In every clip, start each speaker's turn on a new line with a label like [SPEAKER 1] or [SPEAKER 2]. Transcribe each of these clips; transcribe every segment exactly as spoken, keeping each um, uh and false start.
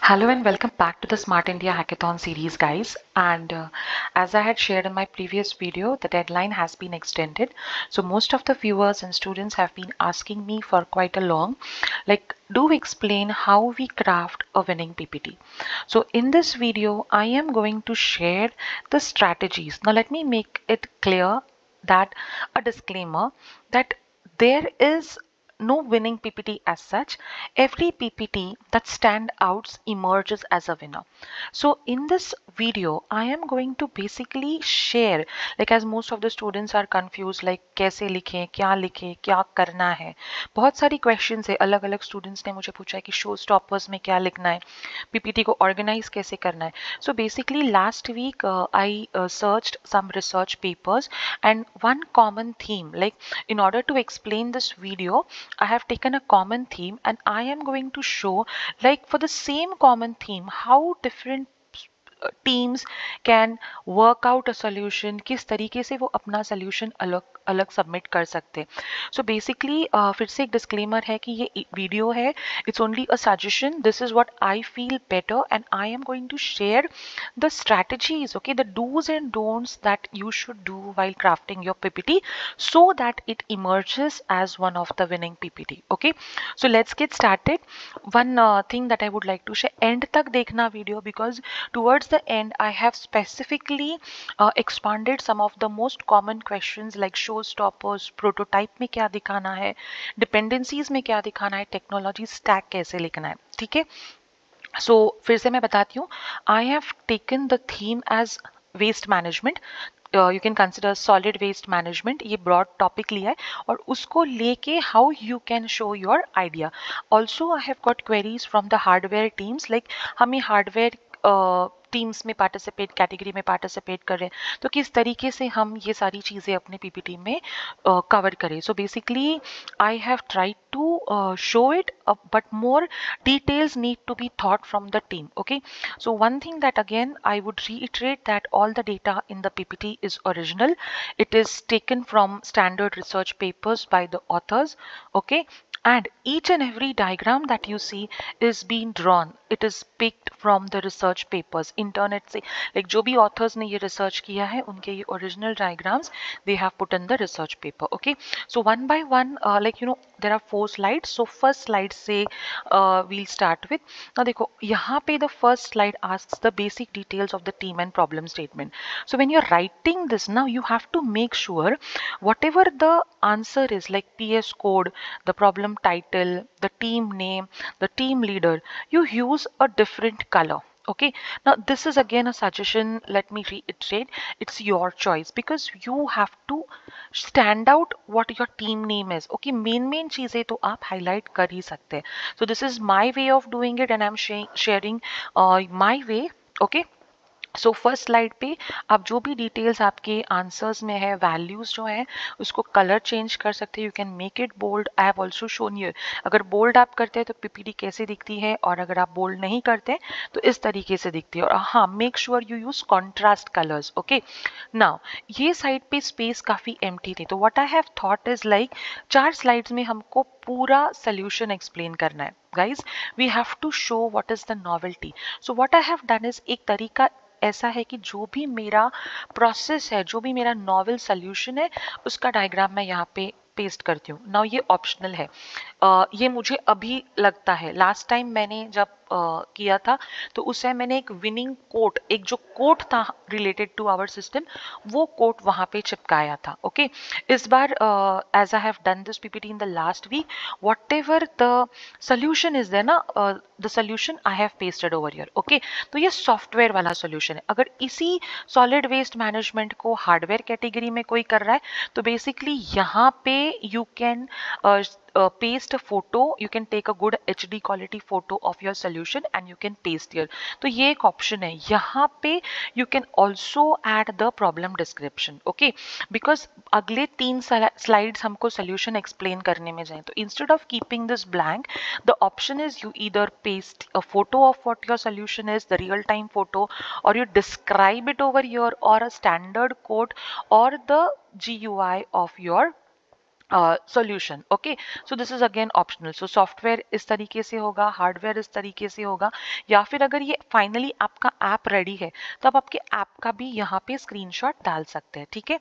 [SPEAKER 1] Hello and welcome back to the Smart India Hackathon series, guys. And uh, as I had shared in my previous video, the deadline has been extended. So most of the viewers and students have been asking me for quite a long, like, do explain how we craft a winning P P T. So in this video, I am going to share the strategies. Now let me make it clear that a disclaimer that there is no winning P P T as such. Every P P T that stand out emerges as a winner. So in this video, I am going to basically share, like as most of the students are confused, like कैसे लिखें, क्या लिखें, क्या करना है. बहुत सारी questions है, अलग अलग students ने मुझे पूछा है कि show stoppers में क्या लिखना है, P P T को organize कैसे करना है. So basically last week uh, I uh, searched some research papers and one common theme, like in order to explain this video, I have taken a common theme and I am going to show, like for the same common theme, how different teams can work out a solution, किस तरीके से वो अपना solution अलग अलग submit कर सकते हैं. सो बेसिकली फिर से एक डिस्क्लेमर है कि ये वीडियो है, it's only a suggestion, this is what I feel better and I am going to share the strategies, okay, the do's and don'ts that you should do while crafting your PPT so that it emerges as one of the winning P P T. Okay, so let's get started. One uh, thing that I would like to share, end tak dekhna video, because towards the end I have specifically uh, expanded some of the most common questions like showstoppers, prototype में क्या दिखाना है, dependencies में क्या दिखाना है, technology stack कैसे लिखना है. ठीक है, so फिर से मैं बताती हूँ, I have taken the theme as waste management. You can consider solid waste management, ये ब्रॉड टॉपिक लिया है और उसको लेके how you can show your idea. Also I have got queries from the hardware teams, like हम ये hardware teams में participate, category में पार्टिसिपेट कर रहे हैं, तो किस तरीके से हम ये सारी चीज़ें अपने पीपीटी में कवर uh, करें. So basically I have tried to uh, show it, uh, but more details need to be thought from the team. Okay, so one thing that again I would reiterate, that all the data in the P P T is original. It is taken from standard research papers by the authors. Okay, and each and every diagram that you see is being drawn, it is picked from the research papers. internet से, like जो भी authors ने ये research किया है, उनके ये original diagrams they have put in the research paper. Okay, so one by one, uh, like you know there are four slides. So first slide से uh, we'll start with. now देखो यहाँ पे the first slide asks the basic details of the team and problem statement. So when you're writing this, now you have to make sure whatever the answer is, like P S code, the problem title, the team name, the team leader, you use a different color. Okay, now this is again a suggestion, let me reiterate, it's your choice because you have to stand out what your team name is. Okay, main main चीजें तो आप highlight कर ही सकते हैं. So this is my way of doing it and I'm sharing uh, my way. Okay, so first slide पे आप जो भी डिटेल्स आपके आंसर्स में है, वैल्यूज जो है, उसको कलर चेंज कर सकते हैं. You can make it bold. I have also shown you, अगर बोल्ड आप करते हैं तो पीपीटी कैसे दिखती है, और अगर आप बोल्ड नहीं करते तो इस तरीके से दिखती है. और हाँ, make sure you use contrast colours. Okay, now ये साइड पे स्पेस काफ़ी एम्प्टी थी, तो what I have thought is like चार स्लाइड्स में हमको पूरा सोल्यूशन एक्सप्लेन करना है. Guys, we have to show what is the novelty. So what I have done is, एक तरीका ऐसा है कि जो भी मेरा प्रोसेस है, जो भी मेरा नॉवल सोल्यूशन है, उसका डायग्राम मैं यहाँ पे पेस्ट करती हूँ. नाउ ये ऑप्शनल है, uh, ये मुझे अभी लगता है. लास्ट टाइम मैंने जब uh, किया था तो उस टाइम मैंने एक विनिंग कोट, एक जो कोट था रिलेटेड टू आवर सिस्टम, वो कोट वहाँ पे चिपकाया था. Okay okay? इस बार as I have done this PPT in the last week, whatever the solution is there ना, the solution I have pasted over here. Okay, तो ये सॉफ्टवेयर वाला सोल्यूशन है. अगर इसी सॉलिड वेस्ट मैनेजमेंट को हार्डवेयर कैटेगरी में कोई कर रहा है तो बेसिकली यहाँ पे you can uh, uh, paste a photo, you can take a good H D quality photo of your solution and you can paste here. तो ये एक ऑप्शन है. यहाँ पे you can also add the problem description. okay, because अगले तीन slides हमको solution explain करने में जाए, तो instead of keeping this blank, the option is you either paste a photo of what your solution is, the real time photo, or you describe it over here, or a standard code, or the G U I of your solution. Okay, so this is again optional. So software इस तरीके से होगा, hardware इस तरीके से होगा, या फिर अगर ये फाइनली आपका ऐप रेडी है तो आप आपके ऐप का भी यहाँ पे स्क्रीनशॉट डाल सकते हैं। ठीक है,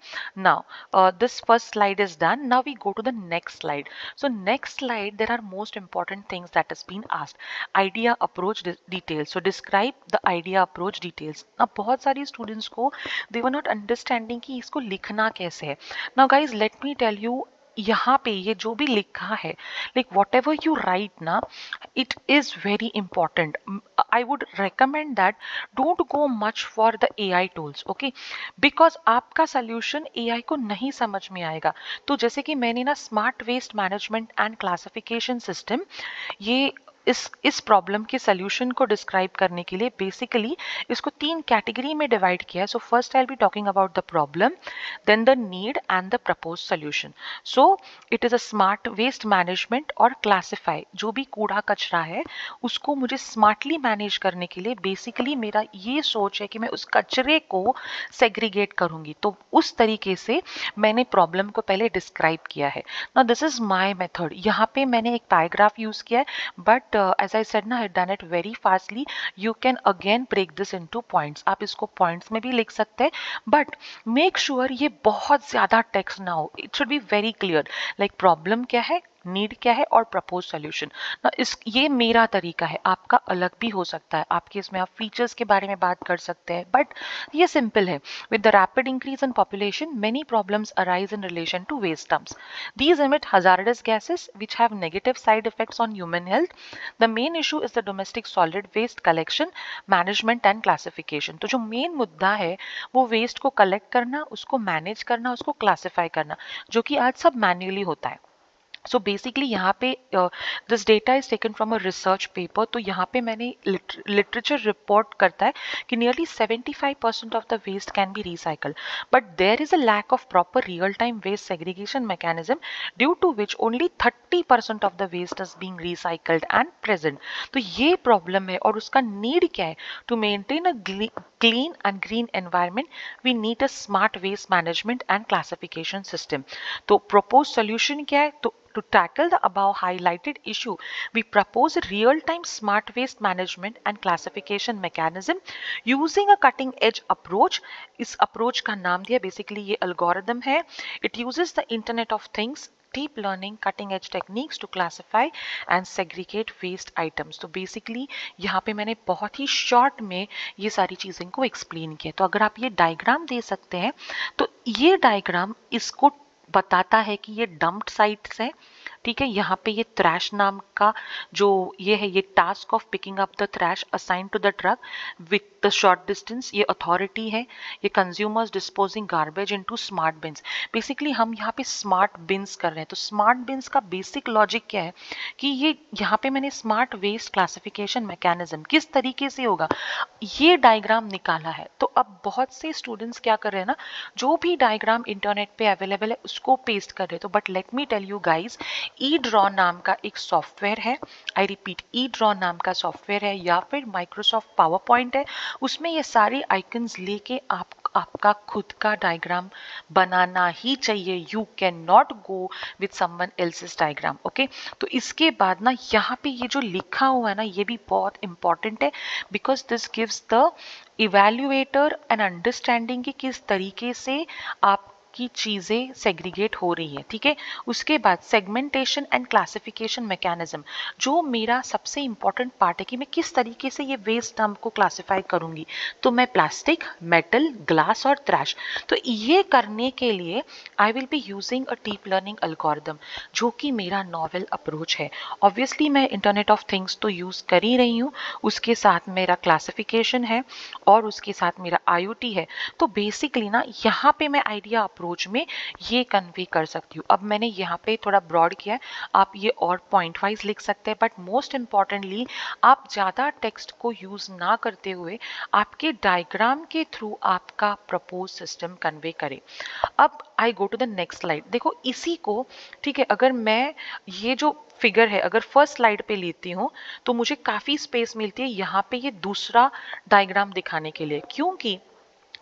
[SPEAKER 1] now this first slide is done. Now we go to the next slide. So next slide there are most important things that is been asked, idea approach details. So describe the idea approach details. अब बहुत सारी students को दे were not understanding कि इसको लिखना कैसे है। Now guys let me tell you, यहाँ पे ये जो भी लिखा है, like whatever you write ना, it is very important. I would recommend that don't go much for the A I tools, okay, because आपका सोल्यूशन ए आई को नहीं समझ में आएगा। तो जैसे कि मैंने ना smart waste management and classification system, ये इस इस प्रॉब्लम के सोल्यूशन को डिस्क्राइब करने के लिए बेसिकली इसको तीन कैटेगरी में डिवाइड किया है। So first I will be talking about the problem, then the need and the propose solution. So it is a smart waste management और क्लासिफाई, जो भी कूड़ा कचरा है उसको मुझे स्मार्टली मैनेज करने के लिए बेसिकली मेरा ये सोच है कि मैं उस कचरे को सेग्रीगेट करूंगी। तो उस तरीके से मैंने प्रॉब्लम को पहले डिस्क्राइब किया है। Now this is my method. यहाँ पे मैंने एक पैराग्राफ यूज किया है, but uh, as I said ना, I had done it very fastly. You can again break this into points. आप इसको points में भी लिख सकते हैं, but make sure ये बहुत ज़्यादा text ना हो. It should be very clear. Like problem क्या है, नीड क्या है और प्रपोज सोल्यूशन ना। इस ये मेरा तरीका है, आपका अलग भी हो सकता है, आपके इसमें आप फीचर्स के बारे में बात कर सकते हैं, बट ये सिंपल है। With the rapid increase in population many problems arise in relation to waste dumps. These emit hazardous gases which have negative side effects on human health. The main issue is the domestic solid waste collection, management and classification. तो जो main मुद्दा है वो waste को collect करना, उसको manage करना, उसको क्लासिफाई करना, जो कि आज सब मैन्युअली होता है। सो बेसिकली यहाँ पे this data is taken from a research paper. तो यहाँ पे मैंने लिटरेचर रिपोर्ट करता है कि nearly seventy five percent of the waste can be recycled, but there is a lack of proper real time waste segregation mechanism due to which only thirty percent of the waste is being recycled and present. तो ये problem है और उसका need क्या है? To maintain a clean and green environment, we need a smart waste management and classification system. तो proposed solution क्या है? तो to tackle the above highlighted issue, we propose a real-time smart waste management and classification mechanism using a cutting-edge approach. इस approach का नाम दिया basically ये algorithm है. It uses the Internet of Things, deep learning, cutting edge techniques to classify and segregate waste items. तो basically यहाँ पे मैंने बहुत ही शॉर्ट में ये सारी चीज़ें को एक्सप्लेन किया। तो अगर आप ये डायग्राम दे सकते हैं, तो ये डायग्राम इसको बताता है कि ये डंप्ड साइट्स हैं, ठीक है। यहाँ पे ये ट्रैश नाम का जो ये है, ये task of picking up the trash assign to the truck with the short distance, ये अथॉरिटी है। ये consumers disposing garbage into smart bins. Basically हम यहाँ पे स्मार्ट बिन्स कर रहे हैं। तो स्मार्ट बिन्स का बेसिक लॉजिक क्या है कि ये यहाँ पे मैंने स्मार्ट वेस्ट क्लासिफिकेशन मैकेनिज्म किस तरीके से होगा ये डायग्राम निकाला है। तो अब बहुत से स्टूडेंट्स क्या कर रहे हैं ना, जो भी डायग्राम इंटरनेट पे अवेलेबल है उसको पेस्ट कर रहे हैं। तो but let me tell you guys, Edraw नाम का एक सॉफ्टवेयर है, आई रिपीट ई ड्रॉ नाम का सॉफ्टवेयर है, या फिर माइक्रोसॉफ्ट पावर पॉइंट है, उसमें ये सारे आइकन्स लेके आप आपका खुद का डायग्राम बनाना ही चाहिए। You can not go with someone else's diagram, okay. तो इसके बाद ना यहाँ पे ये जो लिखा हुआ है ना, ये भी बहुत इंपॉर्टेंट है, because this gives the evaluator an understanding कि किस तरीके से आप की चीजें सेग्रीगेट हो रही है, ठीक है। उसके बाद सेगमेंटेशन एंड क्लासिफिकेशन मैकेनिज्म, जो मेरा सबसे इंपॉर्टेंट पार्ट है कि मैं किस तरीके से ये वेस्ट डंप को क्लासिफाई करूंगी। तो मैं प्लास्टिक, मेटल, ग्लास और ट्रैश, तो ये करने के लिए I will be using a deep learning algorithm, जो कि मेरा नॉवेल अप्रोच है। ऑब्वियसली मैं इंटरनेट ऑफ थिंग्स तो यूज कर ही रही हूँ, उसके साथ मेरा क्लासिफिकेशन है और उसके साथ मेरा आई ओ टी है। तो बेसिकली ना यहाँ पे मैं आइडिया अप्रोच में ये कन्वे कर सकती हूँ। अब मैंने यहाँ पे थोड़ा ब्रॉड किया है, आप ये और पॉइंट वाइज लिख सकते हैं, बट मोस्ट इंपॉर्टेंटली आप ज़्यादा टेक्स्ट को यूज ना करते हुए आपके डायग्राम के थ्रू आपका प्रपोज सिस्टम कन्वे करें। अब I go to the next slide. देखो इसी को, ठीक है, अगर मैं ये जो फिगर है अगर फर्स्ट स्लाइड पे लेती हूँ तो मुझे काफ़ी स्पेस मिलती है यहाँ पे ये दूसरा डायग्राम दिखाने के लिए, क्योंकि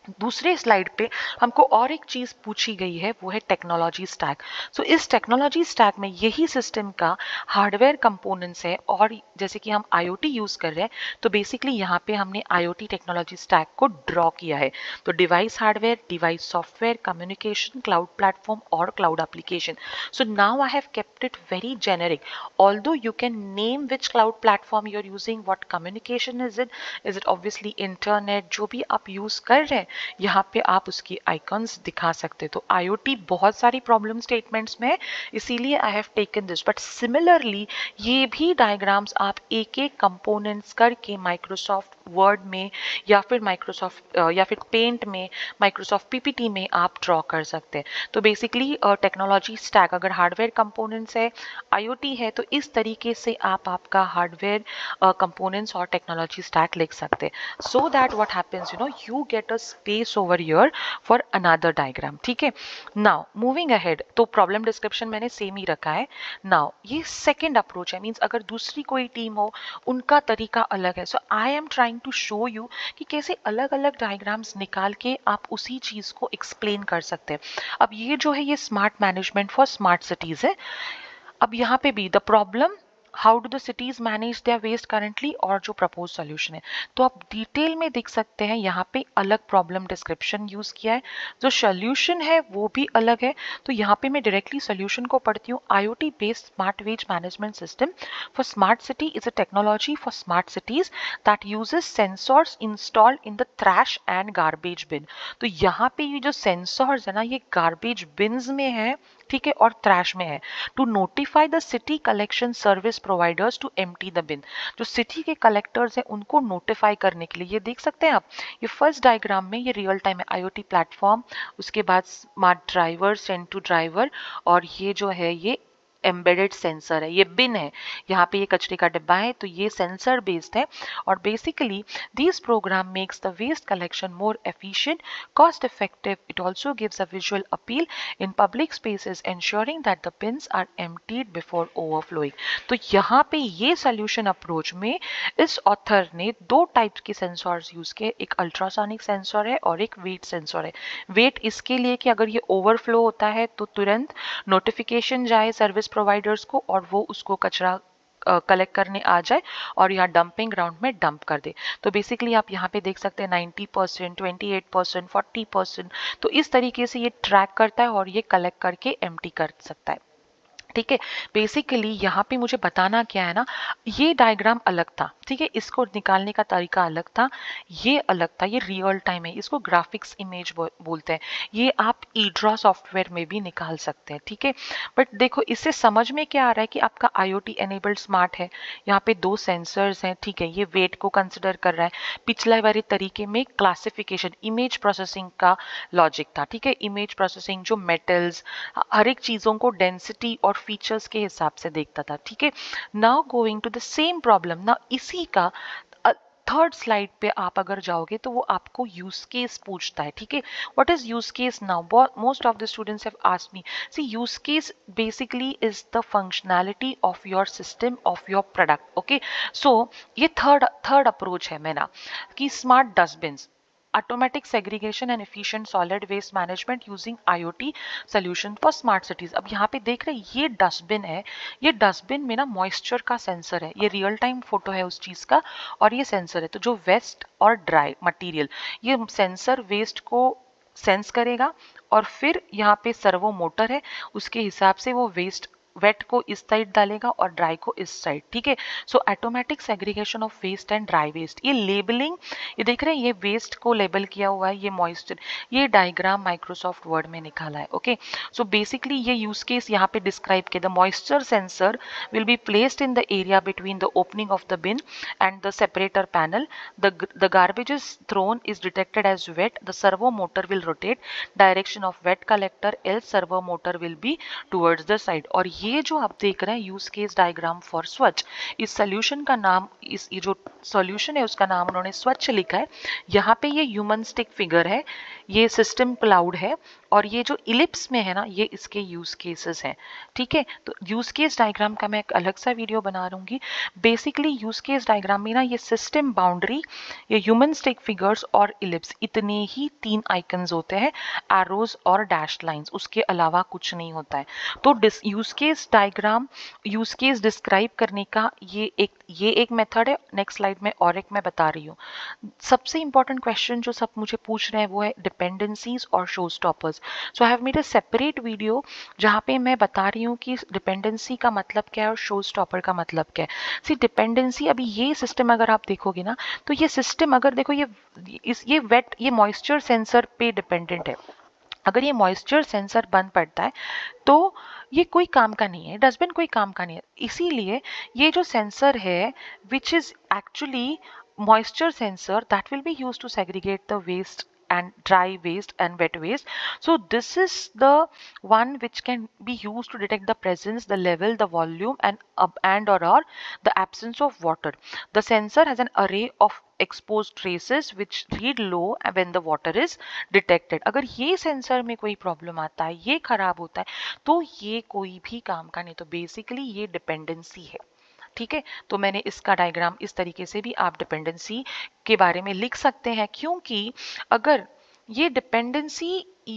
[SPEAKER 1] दूसरे स्लाइड पे हमको और एक चीज़ पूछी गई है, वो है टेक्नोलॉजी स्टैक। सो इस टेक्नोलॉजी स्टैक में यही सिस्टम का हार्डवेयर कंपोनेंट्स है, और जैसे कि हम आईओटी यूज़ कर रहे हैं तो बेसिकली यहाँ पे हमने आईओटी टेक्नोलॉजी स्टैक को ड्रॉ किया है। तो device hardware, device software, communication, cloud platform और cloud application. So now I have kept it very generic, although you can name which cloud platform you're using, what communication is it, is it obviously internet, जो भी आप use कर रहे हैं यहाँ पे आप उसकी आइकन्स दिखा सकते। तो आईओटी बहुत सारी प्रॉब्लम स्टेटमेंट्स में है, इसीलिए I have taken this. But similarly ये भी डायग्राम्स आप एक एक कंपोनेंट्स करके माइक्रोसॉफ्ट वर्ड में या फिर माइक्रोसॉफ्ट या फिर पेंट में, माइक्रोसॉफ्ट पीपीटी में आप ड्रॉ कर सकते हैं। तो बेसिकली टेक्नोलॉजी स्टैक अगर हार्डवेयर कंपोनेंट्स है, आईओटी है, तो इस तरीके से आप आपका हार्डवेयर कंपोनेंट्स और टेक्नोलॉजी स्टैक लिख सकते हैं, so that what happens, you know, you get a space over here for another diagram. ठीक है, नाउ मूविंग अहेड, तो प्रॉब्लम डिस्क्रिप्शन मैंने सेम ही रखा है। नाउ ये सेकेंड अप्रोच है, मीन्स अगर दूसरी कोई टीम हो उनका तरीका अलग है। So I am trying to show you कि कैसे अलग अलग डायग्राम्स निकाल के आप उसी चीज़ को एक्सप्लेन कर सकते हैं। अब ये जो है ये smart management for smart cities है। अब यहाँ पे भी the problem, how do the cities manage their waste currently, और जो प्रपोज सोल्यूशन है, तो आप डिटेल में देख सकते हैं यहाँ पे अलग प्रॉब्लम डिस्क्रिप्शन यूज किया है, जो सोल्यूशन है वो भी अलग है। तो यहाँ पे मैं डायरेक्टली सोल्यूशन को पढ़ती हूँ। IoT based smart waste management system for smart city is a technology for smart cities that uses sensors installed in the trash and garbage bin. तो यहाँ पे ये जो सेंसर्स है ना, ये गार्बेज बिन्स में है, ठीक है, और ट्रैश में है, to notify the city collection service providers to empty the bin. जो सिटी के कलेक्टर्स हैं उनको नोटिफाई करने के लिए, ये देख सकते हैं आप, ये फर्स्ट डायग्राम में ये रियल टाइम है, आईओटी प्लेटफॉर्म, उसके बाद smart driver, send to driver, और ये जो है ये एम्बेडेड सेंसर है, ये बिन है, यहाँ पे ये कचरे का डिब्बा है, तो ये सेंसर बेस्ड है। और basically this program makes the waste collection more efficient, cost effective, it also gives a visual appeal in public spaces ensuring that the bins are emptied before overflowing। तो यहाँ पे ये सोल्यूशन अप्रोच में इस author ने दो type के sensors use किए, एक अल्ट्रासोनिक सेंसर है और एक वेट सेंसर है। वेट इसके लिए कि अगर ये ओवरफ्लो होता है तो तुरंत नोटिफिकेशन जाए सर्विस प्रोवाइडर्स को और वो उसको कचरा कलेक्ट करने आ जाए और यहाँ डंपिंग ग्राउंड में डंप कर दे। तो बेसिकली आप यहाँ पे देख सकते हैं ninety percent, twenty eight percent, forty percent, तो इस तरीके से ये ट्रैक करता है और ये कलेक्ट करके एम्प्टी कर सकता है। ठीक है, बेसिकली यहाँ पे मुझे बताना क्या है ना, ये डायग्राम अलग था, ठीक है, इसको निकालने का तरीका अलग था, ये अलग था, ये रियल टाइम है, इसको ग्राफिक्स इमेज बोलते हैं, ये आप ईड्रा सॉफ्टवेयर में भी निकाल सकते हैं। ठीक है, बट देखो इससे समझ में क्या आ रहा है कि आपका आईओटी एनेबल्ड स्मार्ट है, यहाँ पे दो सेंसर्स हैं, ठीक है, ये वेट को कंसिडर कर रहा है। पिछले वाले तरीके में क्लासिफिकेशन, इमेज प्रोसेसिंग का लॉजिक था, ठीक है, इमेज प्रोसेसिंग जो मेटल्स, हर एक चीज़ों को डेंसिटी और फीचर्स के हिसाब से देखता था। ठीक है, now going to the same problem, ना इसी का थर्ड स्लाइड पे आप अगर जाओगे तो वो आपको यूज केस पूछता है। ठीक है, what is use case now, most of the students have asked me, see use case basically is the functionality of your system, of your product. Okay, so ये थर्ड थर्ड अप्रोच है मेरा कि smart dustbins, automatic segregation and efficient solid waste management using I O T solution for smart cities। अब यहाँ पे देख रहे हैं ये डस्टबिन है, ये डस्टबिन में ना मॉइस्चर का सेंसर है, ये रियल टाइम फोटो है उस चीज़ का, और ये सेंसर है, तो जो वेस्ट और ड्राई मटेरियल, ये सेंसर वेस्ट को सेंस करेगा और फिर यहाँ पे सर्वो मोटर है, उसके हिसाब से वो वेस्ट वेट को इस साइड डालेगा और ड्राई को इस साइड। ठीक है, so automatic segregation of waste and dry waste. ये लेबलिंग, ये देख रहे हैं ये वेस्ट को लेबल किया हुआ है, ये मॉइस्चर, ये डायग्राम माइक्रोसॉफ्ट वर्ड में निकाला है। ओके, सो बेसिकली ये यूज केस यहाँ पे डिस्क्राइब किया, the moisture sensor will be placed in the area between the opening of the bin and the separator panel, the garbage is thrown is detected as wet, the servo motor will rotate direction of wet collector, else servo motor will be towards the side. और ये जो आप देख रहे हैं use case diagram for स्वच्छ, इस solution का नाम, इस ये जो सॉल्यूशन है उसका नाम उन्होंने स्वच्छ लिखा है। यहाँ पे ये ह्यूमन स्टिक फिगर है, ये सिस्टम क्लाउड है, और ये जो इलिप्स में है ना ये इसके यूज केसेस हैं। ठीक है, तो यूज केस डायग्राम का मैं एक अलग सा वीडियो बना दूंगी। बेसिकली यूज केस डायग्राम में ना ये सिस्टम बाउंड्री, ये ह्यूमन स्टिक फिगर्स और इलिप्स, इतने ही तीन आइकन्स होते हैं, एरोज और डैश लाइंस, उसके अलावा कुछ नहीं होता है। तो use case diagram, use case describe करने का ये एक ये एक मेथड है। नेक्स्ट स्लाइड में और एक मैं बता रही हूँ। सबसे इंपॉर्टेंट क्वेश्चन जो सब मुझे पूछ रहे हैं वो है डिपेंडेंसीज और show stoppers. So I have made a separate video जहाँ पे मैं बता रही हूँ कि डिपेंडेंसी का मतलब क्या है और शो स्टॉपर का मतलब क्या है। सी डिपेंडेंसी, अभी ये सिस्टम अगर आप देखोगे ना तो ये सिस्टम अगर देखो ये इस ये वेट ये मॉइस्चर सेंसर पे डिपेंडेंट है। अगर ये मॉइस्चर सेंसर बंद पड़ता है तो ये कोई काम का नहीं है, डस्टबिन कोई काम का नहीं है। इसीलिए ये जो सेंसर है which is actually moisture sensor that will be used to segregate the waste and dry waste and wet waste. So this is the one which can be used to detect the presence, the level, the volume and uh, and or, or the absence of water. The sensor has an array of exposed traces which read low when the water is detected. अगर ये sensor में कोई problem आता है, ये खराब होता है, तो ये कोई भी काम का नहीं। तो बेसिकली ये डिपेंडेंसी है। ठीक है, तो मैंने इसका डायग्राम इस तरीके से भी आप डिपेंडेंसी के बारे में लिख सकते हैं, क्योंकि अगर ये डिपेंडेंसी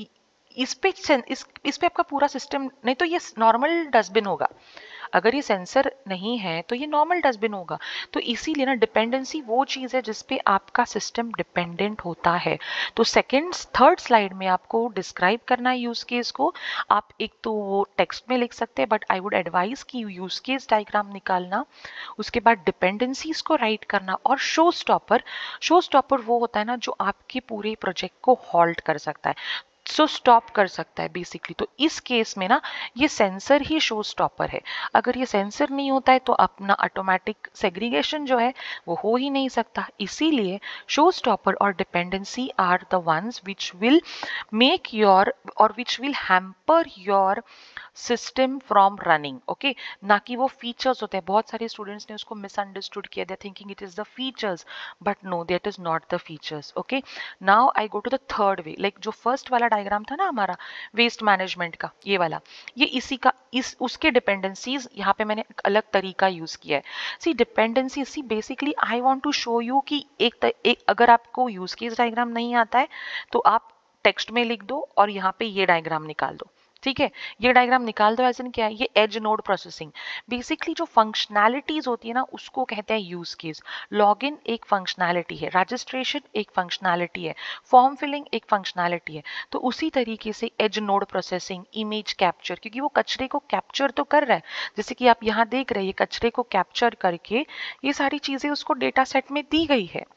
[SPEAKER 1] इस पे इस इस पे आपका पूरा सिस्टम, नहीं तो ये नॉर्मल डस्टबिन होगा। अगर ये सेंसर नहीं है तो ये नॉर्मल डस्टबिन होगा। तो इसीलिए ना डिपेंडेंसी वो चीज़ है जिस पे आपका सिस्टम डिपेंडेंट होता है। तो सेकंड थर्ड स्लाइड में आपको डिस्क्राइब करना है यूज केस को। आप एक तो वो टेक्स्ट में लिख सकते हैं, बट आई वुड एडवाइज कि यूज केस डायग्राम निकालना, उसके बाद डिपेंडेंसीज को राइट करना, और शो स्टॉपर। शो स्टॉपर वो होता है ना जो आपके पूरे प्रोजेक्ट को हॉल्ट कर सकता है, सो so, स्टॉप कर सकता है बेसिकली। तो इस केस में ना ये सेंसर ही शो स्टॉपर है। अगर ये सेंसर नहीं होता है तो अपना ऑटोमेटिक सेग्रीगेशन जो है वो हो ही नहीं सकता। इसीलिए शो स्टॉपर और dependency are the ones which will make your और which will hamper your system from running. Okay, ना कि वो फीचर्स होते हैं। बहुत सारे स्टूडेंट्स ने उसको मिसअंडरस्टूड किया, they thinking it is the features, but no, that is not the features. Okay, now I go to the third way. Like जो फर्स्ट वाला डायग्राम था ना हमारा वेस्ट मैनेजमेंट का, ये वाला, ये इसी का इस उसके डिपेंडेंसीज यहाँ पे मैंने एक अलग तरीका यूज किया है। See dependency, see basically I want to show you कि एक, एक अगर आपको यूज केस डायग्राम नहीं आता है तो आप टेक्स्ट में लिख दो और यहाँ पे ये डायग्राम निकाल दो। ठीक है, ये डायग्राम निकाल दो। एज इन क्या है, ये एज नोड प्रोसेसिंग, बेसिकली जो फंक्शनैलिटीज होती है ना उसको कहते हैं यूज केस। लॉगिन एक फंक्शनैलिटी है, रजिस्ट्रेशन एक फंक्शनैलिटी है, फॉर्म फिलिंग एक फंक्शनैलिटी है। तो उसी तरीके से edge node processing, image capture, क्योंकि वो कचरे को कैप्चर तो कर रहा है, जैसे कि आप यहाँ देख रहे हैं, ये कचरे को कैप्चर करके ये सारी चीजें उसको डेटा सेट में दी गई है।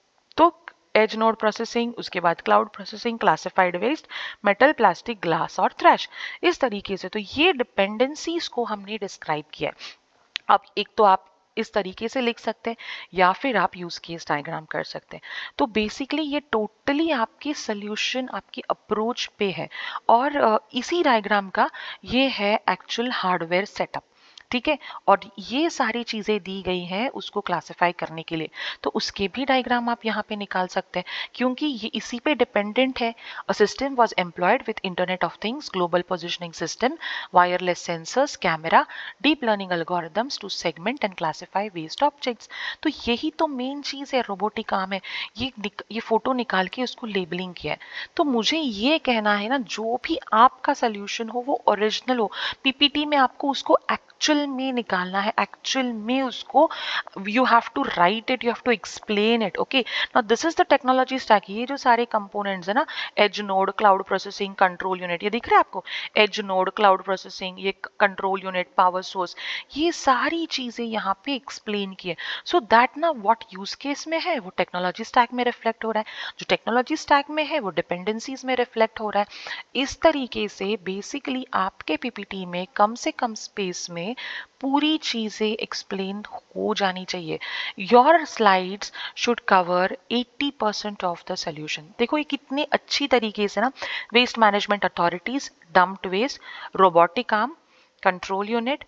[SPEAKER 1] तो एज नोड प्रोसेसिंग, उसके बाद cloud processing, classified waste, metal, plastic, glass और थ्रैश, इस तरीके से। तो ये डिपेंडेंसीज को हमने डिस्क्राइब किया है। अब एक तो आप इस तरीके से लिख सकते हैं या फिर आप यूज केस डायग्राम कर सकते हैं। तो बेसिकली ये टोटली आपकी सोल्यूशन, आपकी अप्रोच पे है, और इसी डायग्राम का ये है एक्चुअल हार्डवेयर सेटअप। ठीक है, और ये सारी चीजें दी गई हैं उसको क्लासिफाई करने के लिए। तो उसके भी डायग्राम आप यहाँ पे निकाल सकते हैं, क्योंकि ये इसी पे डिपेंडेंट है। A system was employed with internet of things, global positioning system, wireless sensors, camera, deep learning algorithms to segment and classify waste objects. तो यही तो मेन चीज है, रोबोटिक काम है। ये ये फोटो निकाल के उसको लेबलिंग किया है। तो मुझे ये कहना है ना, जो भी आपका सोल्यूशन हो वो ओरिजिनल हो। पीपीटी में आपको उसको एक्चुअल में निकालना है, एक्चुअल में उसको you have to write it, you have to explain it. Okay, now this is the technology stack. ये जो सारे कंपोनेंट्स है ना, edge node, cloud processing, control unit, ये दिख रहा है आपको, एज नोड, क्लाउड प्रोसेसिंग, ये कंट्रोल यूनिट, पावर सोर्स, ये सारी चीजें यहाँ पे एक्सप्लेन की है। सो दैट ना व्हाट यूज केस में है वो टेक्नोलॉजी स्टैक में रिफ्लेक्ट हो रहा है, जो टेक्नोलॉजी स्टैक में है वो डिपेंडेंसीज में रिफ्लेक्ट हो रहा है। इस तरीके से बेसिकली आपके पीपीटी में कम से कम स्पेस में पूरी चीजें एक्सप्लेन हो जानी चाहिए। Your slides should cover eighty percent of the solution. देखो ये कितनी अच्छी तरीके से ना, waste management authorities, dumped waste, robotic arm, control unit,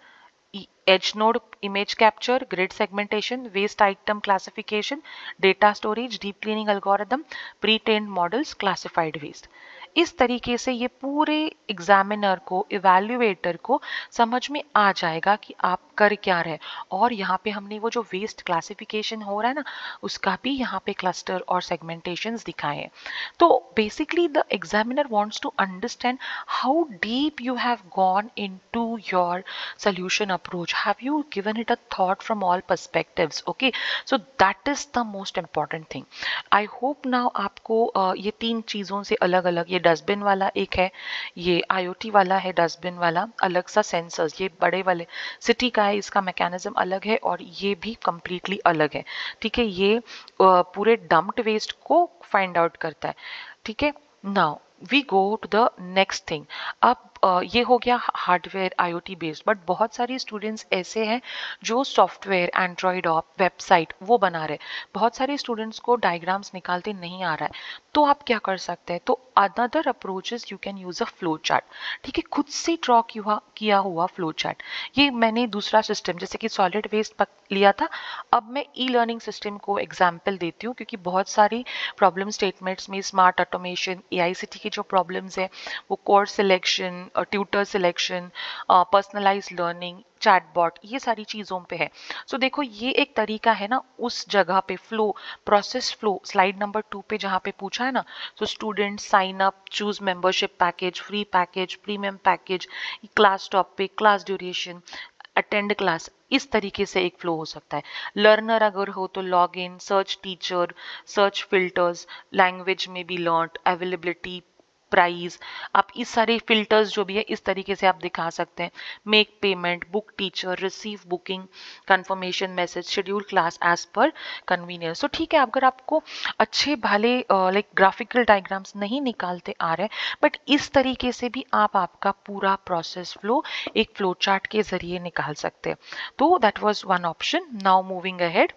[SPEAKER 1] edge node image capture, grid segmentation, waste item classification, data storage, deep cleaning algorithm, pre-trained models, classified waste. इस तरीके से ये पूरे एग्जामिनर को, इवैल्यूएटर को समझ में आ जाएगा कि आप कर क्या रहे। और यहाँ पे हमने वो जो वेस्ट क्लासिफिकेशन हो रहा है ना, उसका भी यहाँ पे क्लस्टर और सेगमेंटेशंस दिखाए हैं। तो basically the examiner wants to understand how deep you have gone into your solution approach. Have you given it a thought from all perspectives? Okay, so that is the most important thing. I hope now आपको uh, ये तीन चीज़ों से अलग अलग, ये dustbin वाला एक है, ये आईओटी वाला है डस्टबिन वाला, अलग सा सेंसर्स, ये बड़े वाले सिटी का है, इसका मैकेनिज्म अलग है, और ये भी कंप्लीटली अलग है। ठीक है, ये uh, पूरे डम्प्ड वेस्ट को फाइंड आउट करता है। ठीक है, now we go to the next thing. अब Uh, ये हो गया हार्डवेयर आईओटी बेस्ड, बट बहुत सारे स्टूडेंट्स ऐसे हैं जो सॉफ्टवेयर, एंड्रॉयड ऑप, वेबसाइट वो बना रहे। बहुत सारे स्टूडेंट्स को डायग्राम्स निकालते नहीं आ रहा है, तो आप क्या कर सकते हैं? तो another approach is you can use a flow chart. ठीक है, खुद से ड्रॉ किया हुआ फ्लो चार्ट। ये मैंने दूसरा सिस्टम जैसे कि सॉलिड वेस्ट लिया था, अब मैं ई लर्निंग सिस्टम को एग्जाम्पल देती हूँ, क्योंकि बहुत सारी प्रॉब्लम स्टेटमेंट्स में स्मार्ट ऑटोमेशन, एआईसीटी की जो प्रॉब्लम्स है वो course selection, tutor selection, personalise learning, chatbot, ये सारी चीज़ों पे है। सो so, देखो ये एक तरीका है ना उस जगह पे flow, process flow, slide number two पे जहाँ पे पूछा है ना, so student sign up, choose membership package, free package, premium package, class topic, class duration, attend class, इस तरीके से एक फ्लो हो सकता है। लर्नर अगर हो तो log in, search teacher, search filters, language में बी लर्न, अवेलेबिलिटी, प्राइस, आप इस सारे फिल्टर्स जो भी है इस तरीके से आप दिखा सकते हैं। Make payment, book teacher, receive booking, confirmation message, schedule class as per convenience. तो ठीक है, अगर आपको अच्छे भले लाइक ग्राफिकल डायग्राम्स नहीं निकालते आ रहे, बट इस तरीके से भी आप आपका पूरा प्रोसेस फ्लो एक फ्लो चार्ट के जरिए निकाल सकते हैं। तो that was one option. Now moving ahead,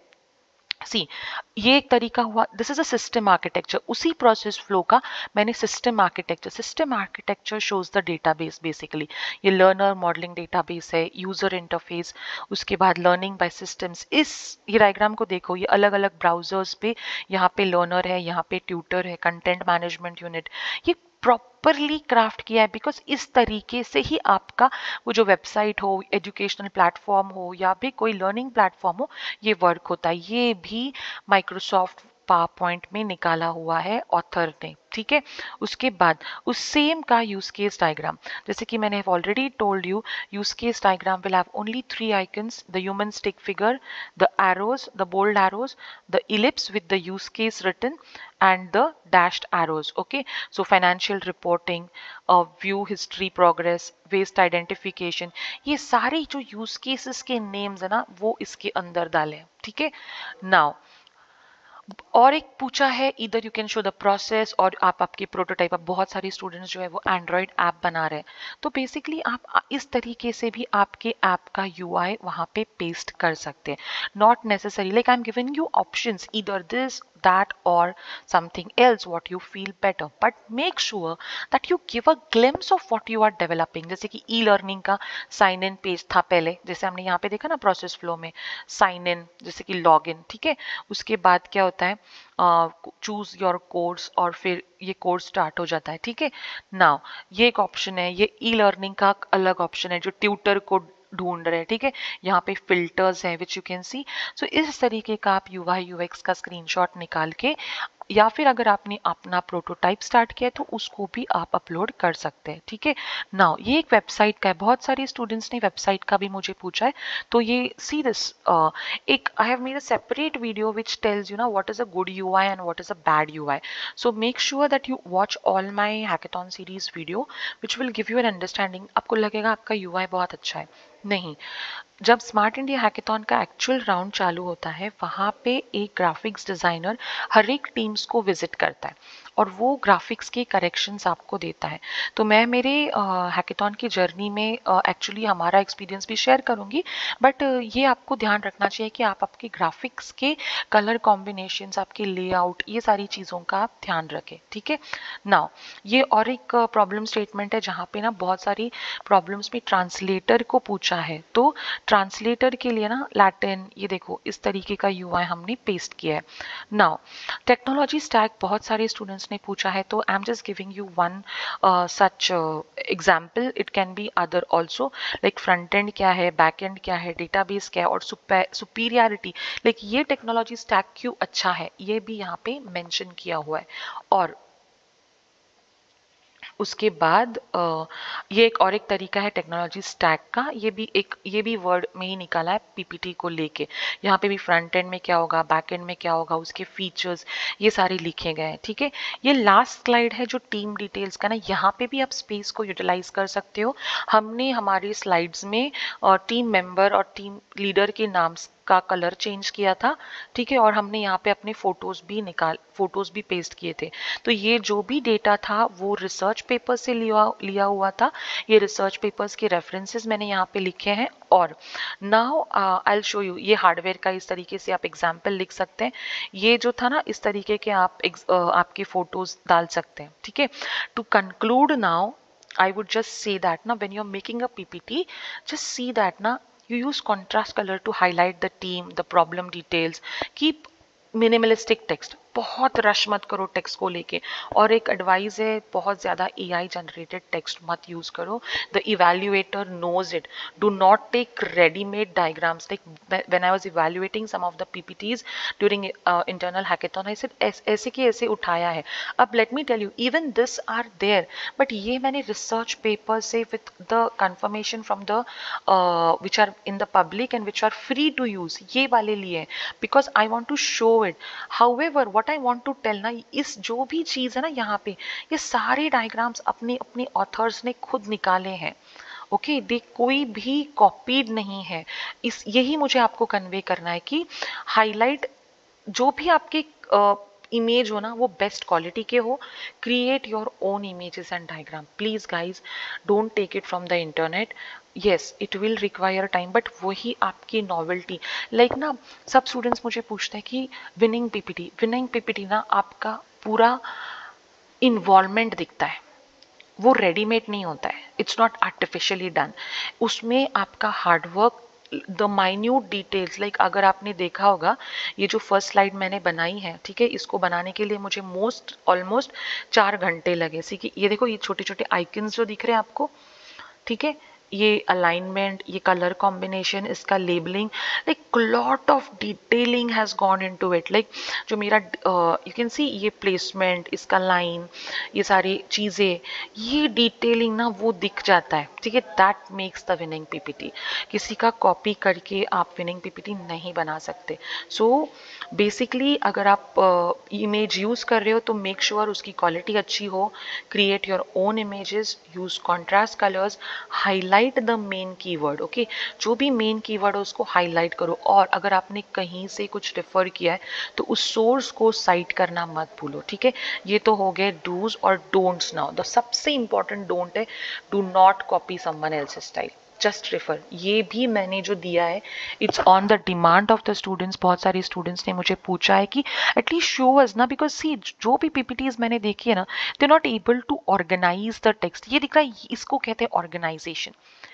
[SPEAKER 1] see ये एक तरीका हुआ, this is a system architecture. उसी प्रोसेस फ्लो का मैंने system architecture, system architecture shows the database basically. ये लर्नर मॉडलिंग डेटाबेस है, यूजर इंटरफेस, उसके बाद लर्निंग बाय सिस्टम्स। इस ये डायग्राम को देखो, ये अलग अलग ब्राउजर्स पे, यहाँ पे लर्नर है, यहाँ पे ट्यूटर है, कंटेंट मैनेजमेंट यूनिट, ये प्रॉपरली क्राफ्ट किया है, बिकॉज इस तरीके से ही आपका वो जो वेबसाइट हो, एजुकेशनल प्लेटफॉर्म हो या भी कोई लर्निंग प्लेटफॉर्म हो, ये वर्क होता है। ये भी माइक्रोसॉफ्ट पावर पॉइंट में निकाला हुआ है ऑथर ने। ठीक है, उसके बाद उस सेम का यूज केस डायग्राम, जैसे कि मैंने already told you, use case diagram will have only three icons, the human stick figure, the arrows, the bold arrows, the ellipse with the use case written and the dashed arrows. Okay, so financial reporting, uh, view history progress, waste identification, ये सारे जो use cases के names है ना वो इसके अंदर डाले। ठीक है, नाउ और एक पूछा है इधर you can show the process, और आप आपके प्रोटोटाइप, आप बहुत सारे स्टूडेंट्स जो है वो एंड्रॉयड ऐप बना रहे हैं, तो बेसिकली आप इस तरीके से भी आपके ऐप का यूआई वहाँ पे पेस्ट कर सकते हैं। Not necessary like I am giving you options, either this, that or something else what you feel better, but make sure that you give a glimpse of what you are developing। जैसे कि e learning का sign in page था पहले, जैसे हमने यहाँ पे देखा ना प्रोसेस फ्लो में, साइन इन जैसे कि लॉग इन। ठीक है, उसके बाद क्या होता है, चूज योर कोर्स, और फिर ये कोर्स स्टार्ट हो जाता है। ठीक है, नाउ ये एक ऑप्शन है, ये ई लर्निंग का अलग ऑप्शन है जो ट्यूटर को ढूंढ रहे हैं। ठीक है, यहाँ पे फिल्टर्स हैं विच यू कैन सी। सो इस तरीके का आप यूआई यूएक्स का स्क्रीनशॉट निकाल के, या फिर अगर आपने अपना प्रोटोटाइप स्टार्ट किया है तो उसको भी आप अपलोड कर सकते हैं। ठीक है, नाउ ये एक वेबसाइट का है, बहुत सारे स्टूडेंट्स ने वेबसाइट का भी मुझे पूछा है, तो ये सी दिस एक I have made a separate video which tells you ना what is a good UI and what is a bad UI. So make sure that you watch all my hackathon series video which will give you an understanding. आपको लगेगा आपका UI बहुत अच्छा है, नहीं। जब smart India hackathon का actual round चालू होता है, वहाँ पे एक ग्राफिक्स डिज़ाइनर हर एक टीम्स को विजिट करता है और वो ग्राफिक्स के करेक्शंस आपको देता है। तो मैं मेरे हैकेथॉन की जर्नी में एक्चुअली हमारा एक्सपीरियंस भी शेयर करूंगी, बट ये आपको ध्यान रखना चाहिए कि आप आपके ग्राफिक्स के कलर कॉम्बिनेशंस, आपके लेआउट, ये सारी चीज़ों का आप ध्यान रखें, ठीक है। नाउ ये और एक प्रॉब्लम स्टेटमेंट है जहाँ पे ना बहुत सारी प्रॉब्लम्स में ट्रांसलेटर को पूछा है। तो ट्रांसलेटर के लिए ना लैटिन, ये देखो इस तरीके का यूआई हमने पेस्ट किया है। नाउ टेक्नोलॉजी स्टैक बहुत सारे स्टूडेंट्स ने पूछा है, तो I am just giving you one such example, it can be other also, like front end क्या है, बैक एंड क्या है, डेटाबेस क्या है, और सुपीरियरिटी, लाइक ये टेक्नोलॉजी स्टैक क्यों अच्छा है, ये भी यहाँ पे मेंशन किया हुआ है। और उसके बाद आ, ये एक और एक तरीका है टेक्नोलॉजी स्टैक का, ये भी एक ये भी वर्ड में ही निकाला है पीपीटी को लेके। यहाँ पे भी फ्रंट एंड में क्या होगा, बैक एंड में क्या होगा, उसके फीचर्स ये सारे लिखे गए हैं, ठीक है। ये लास्ट स्लाइड है जो टीम डिटेल्स का ना, यहाँ पे भी आप स्पेस को यूटिलाइज कर सकते हो। हमने हमारी स्लाइड्स में टीम मेंबर और टीम लीडर के नाम का कलर चेंज किया था, ठीक है, और हमने यहाँ पे अपने फोटोज भी निकाल फोटोज भी पेस्ट किए थे। तो ये जो भी डेटा था वो रिसर्च पेपर से लिया लिया हुआ था। ये रिसर्च पेपर्स के रेफरेंसेस मैंने यहाँ पे लिखे हैं। और now I will show you, ये हार्डवेयर का इस तरीके से आप एग्जाम्पल लिख सकते हैं। ये जो था ना, इस तरीके के आप uh, आपके फोटोज डाल सकते हैं, ठीक है। To conclude now, I would just say that now when you're making a P P T, just see that now you use contrast color to highlight the team, the problem details. Keep minimalistic text. बहुत rush मत करो text को लेके। और एक advice है, बहुत ज़्यादा ए आई जनरेटेड टेक्स्ट मत यूज़ करो। The evaluator knows it. Do not take readymade diagrams. Like when I was evaluating some of the PPTs during internal hackathon, I said ऐसे के ऐसे उठाया है। अब let me tell you, even this are there, but ये मैंने research paper से with the confirmation from the which are in the public and which are free to use, ये वाले लिए हैं, because I want to show it. However what I want to tell ना, इस जो भी चीज़ है ना यहाँ पे, ये सारे डायग्राम्स अपने अपने ऑथर्स ने खुद निकाले हैं, ओके okay, दे कोई भी कॉपीड नहीं है। इस यही मुझे आपको कन्वे करना है कि हाईलाइट जो भी आपके इमेज uh, हो ना, वो बेस्ट क्वालिटी के हो। Create your own images and diagram, please guys, don't take it from the internet. Yes it will require time, but वही आपकी नॉवेल्टी। लाइक ना, सब स्टूडेंट्स मुझे पूछते हैं कि विनिंग पीपीटी, विनिंग पीपीटी ना आपका पूरा इन्वॉल्वमेंट दिखता है, वो रेडीमेड नहीं होता है, इट्स नॉट आर्टिफिशियली डन। उसमें आपका hard work, the minute details, like अगर आपने देखा होगा ये जो फर्स्ट स्लाइड मैंने बनाई है, ठीक है, इसको बनाने के लिए मुझे मोस्ट ऑलमोस्ट चार घंटे लगे। सी कि ये देखो, ये छोटे छोटे आइकन्स जो दिख रहे हैं आपको, ठीक है, ये अलाइनमेंट, ये कलर कॉम्बिनेशन, इसका labelling, like lot of detailing has gone into it. Like जो मेरा यू कैन सी, ये प्लेसमेंट, इसका लाइन, ये सारी चीज़ें, ये डिटेलिंग ना वो दिख जाता है, ठीक है। That makes the winning PPT. किसी का कॉपी करके आप विनिंग पीपीटी नहीं बना सकते। सो बेसिकली अगर आप इमेज uh, यूज़ कर रहे हो तो मेक श्योर उसकी क्वालिटी अच्छी हो। Create your own images, use contrast colours, highlight the main keyword, okay, जो भी मेन कीवर्ड है उसको हाईलाइट करो। और अगर आपने कहीं से कुछ रेफर किया है तो उस सोर्स को साइट करना मत भूलो, ठीक है। ये तो हो गए डूज और डोंट्स। नाउ द सबसे इंपॉर्टेंट डोंट है, do not copy someone else's style, just refer. ये भी मैंने जो दिया है, it's on the demand of the students. बहुत सारे स्टूडेंट्स ने मुझे पूछा है कि एटलीस्ट शो अस ना, बिकॉज सी जो भी पीपीटीज मैंने देखी है ना, they not able to organise the text. ये दिख रहा है, इसको कहते हैं ऑर्गेनाइजेशन।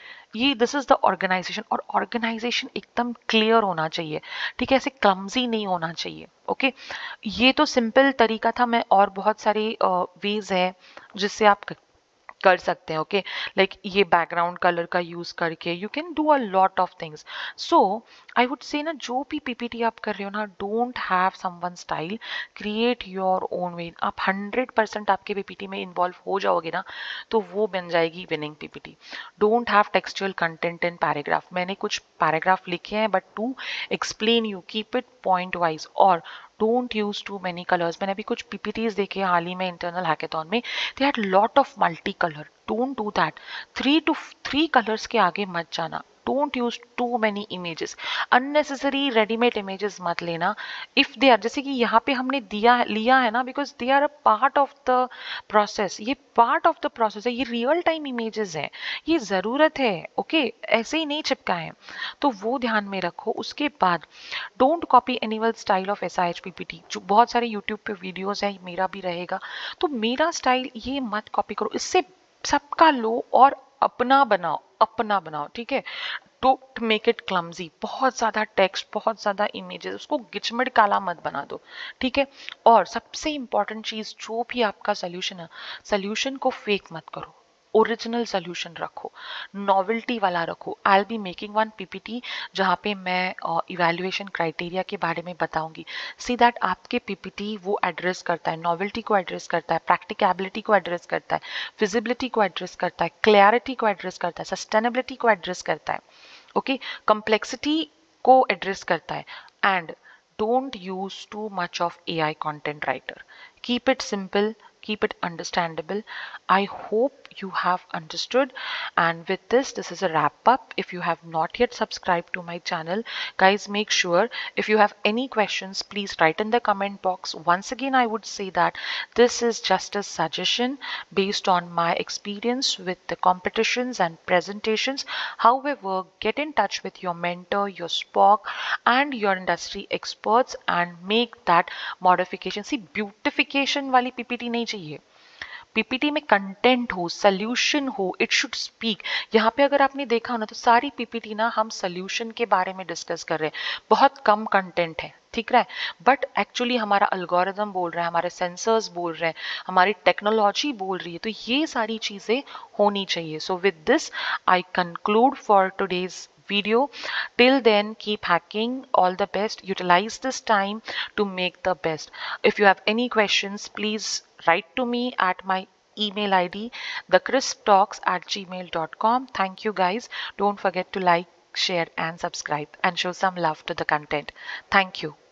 [SPEAKER 1] ये दिस इज द ऑर्गेनाइजेशन। और ऑर्गेनाइजेशन एकदम क्लियर होना चाहिए, ठीक है, ऐसे क्लमजी नहीं होना चाहिए, ओके okay? ये तो सिंपल तरीका था। मैं और बहुत सारे वेज uh, है जिससे आप कर सकते हैं, ओके, लाइक ये बैकग्राउंड कलर का यूज करके you can do a lot of things. So I would say ना, जो भी पीपीटी आप कर रहे हो ना, don't have someone style, create your own way. आप हंड्रेड परसेंट आपके पीपीटी में इन्वॉल्व हो जाओगे ना, तो वो बन जाएगी winning PPT. Don't have textual content in paragraph. मैंने कुछ पैराग्राफ लिखे हैं, but to explain you, keep it point wise. और don't use too many colours. मैंने अभी कुछ पीपीटीज देखे हाल ही में इंटरनल हैकेथॉन में, they had lot of multi colour. Don't do that. Three two three colours के आगे मत जाना। Don't use too many images, unnecessary readymade images मत लेना। इफ दे आर, जैसे कि यहाँ पे हमने दिया लिया है ना, because they are a part of the process, ये पार्ट ऑफ द प्रोसेस है, ये रियल टाइम इमेजेस हैं, ये ज़रूरत है, ओके okay? ऐसे ही नहीं चिपकाएं, तो वो ध्यान में रखो। उसके बाद don't copy anyone style of S I H P P T, जो बहुत सारे यूट्यूब पे वीडियोस है, मेरा भी रहेगा, तो मेरा स्टाइल ये मत कॉपी करो, इससे सबका लो और अपना बनाओ, अपना बनाओ, ठीक है। डोंट मेक इट क्लमजी, बहुत ज़्यादा टेक्स्ट, बहुत ज़्यादा इमेजेस, उसको गिचमिड काला मत बना दो, ठीक है। और सबसे इंपॉर्टेंट चीज़, जो भी आपका सोल्यूशन है, सोल्यूशन को फेक मत करो, ओरिजिनल सोल्यूशन रखो, नॉवेल्टी वाला रखो। I will be making one PPT जहाँ पे मैं इवैल्यूएशन uh, क्राइटेरिया के बारे में बताऊंगी, सी दैट आपके पीपीटी वो एड्रेस करता है, नॉवेल्टी को एड्रेस करता है, प्रैक्टिकबिलिटी को एड्रेस करता है, फिजिबिलिटी को एड्रेस करता है, क्लैरिटी को एड्रेस करता है, सस्टेनेबिलिटी को एड्रेस करता है, ओके, कंप्लेक्सिटी को एड्रेस करता है। And don't use too much of A I content writer. Keep it simple, keep it understandable. I hope you have understood, and with this this is a wrap up. If you have not yet subscribed to my channel, guys, make sure, if you have any questions, please write in the comment box. Once again, I would say that this is just a suggestion based on my experience with the competitions and presentations. However, get in touch with your mentor, your spock and your industry experts and make that modification. See, beautification वाली PPT नहीं चाहिए, PPT में content हो, solution हो, it should speak. यहाँ पे अगर आपने देखा हो ना, तो सारी पीपीटी ना हम सोल्यूशन के बारे में डिस्कस कर रहे हैं, बहुत कम कंटेंट है, ठीक है। बट एक्चुअली हमारा अल्गोरिदम बोल रहा है, हमारे सेंसर्स बोल रहे हैं, हमारी टेक्नोलॉजी बोल रही है, तो ये सारी चीज़ें होनी चाहिए। So with this I conclude for today's video. Till then, keep hacking. All the best. Utilize this time to make the best. If you have any questions, please write to me at my email I D, the crisp talks at gmail dot com. Thank you, guys. Don't forget to like, share and subscribe and show some love to the content. Thank you.